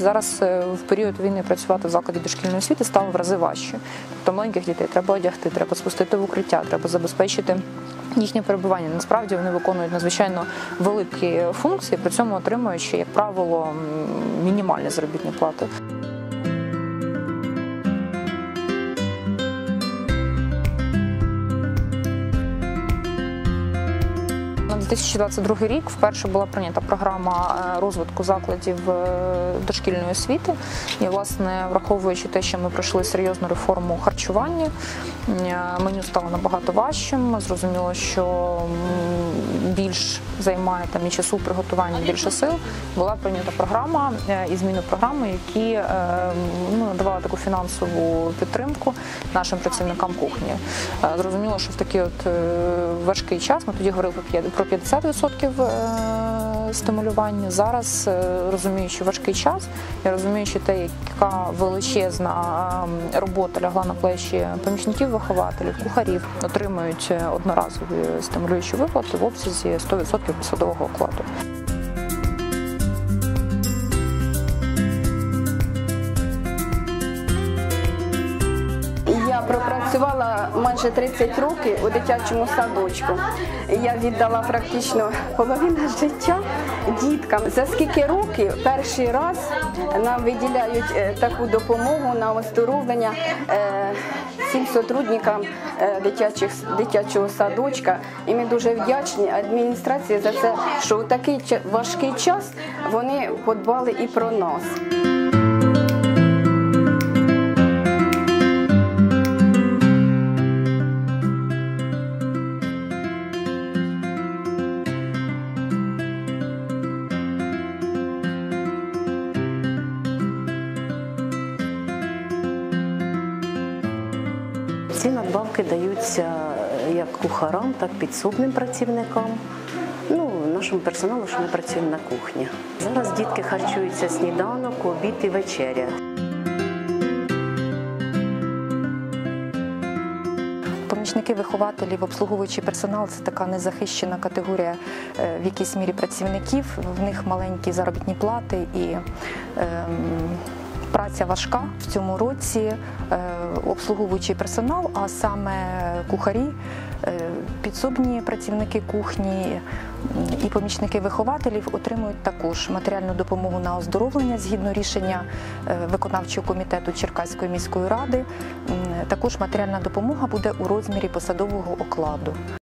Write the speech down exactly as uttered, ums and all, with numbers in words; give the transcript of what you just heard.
зараз в період війни працювати в закладі дошкільної освіти стало в рази важче. Тобто маленьких дітей треба одягти, треба спустити в укриття, треба забезпечити їхнє перебування. Насправді вони виконують надзвичайно великі функції, при цьому отримуючи, як правило, мінімальні заробітні плати. На дві тисячі двадцять другий рік вперше була прийнята програма розвитку закладів дошкільної освіти. І, власне, враховуючи те, що ми пройшли серйозну реформу харчування, меню стало набагато важчим. Зрозуміло, що більш займає там і часу приготування, більше сил. Була прийнята програма і зміни програми, які ну, надавали таку фінансову підтримку нашим працівникам кухні. Зрозуміло, що в такий от важкий час, ми тоді говорили про п'ятдесят відсотків стимулювання. Зараз, розуміючи важкий час, і розуміючи те, яка величезна робота лягла на плечі помічників вихователів, кухарів, отримують одноразові стимулюючі виплати в обсязі сто відсотків посадового окладу. Я пропрацювала майже тридцять років у дитячому садочку. Я віддала практично половину життя діткам. За скільки років перший раз нам виділяють таку допомогу на оздоровлення всім сотрудникам дитячих, дитячого садочка. І ми дуже вдячні адміністрації за це, що у такий важкий час вони подбали і про нас. Ці надбавки даються як кухарам, так і підсобним працівникам, ну, нашому персоналу, що ми працюємо на кухні. Зараз дітки харчуються сніданок, обід і вечеря. Помічники вихователів, обслуговуючий персонал – це така незахищена категорія в якійсь мірі працівників, в них маленькі заробітні плати і ем, праця важка в цьому році, обслуговуючий персонал, а саме кухарі, підсобні працівники кухні і помічники вихователів отримують також матеріальну допомогу на оздоровлення згідно рішення виконавчого комітету Черкаської міської ради. Також матеріальна допомога буде у розмірі посадового окладу.